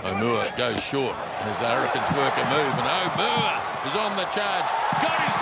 Aumua goes short as the Hurricanes work a move, and Aumua is on the charge. Got his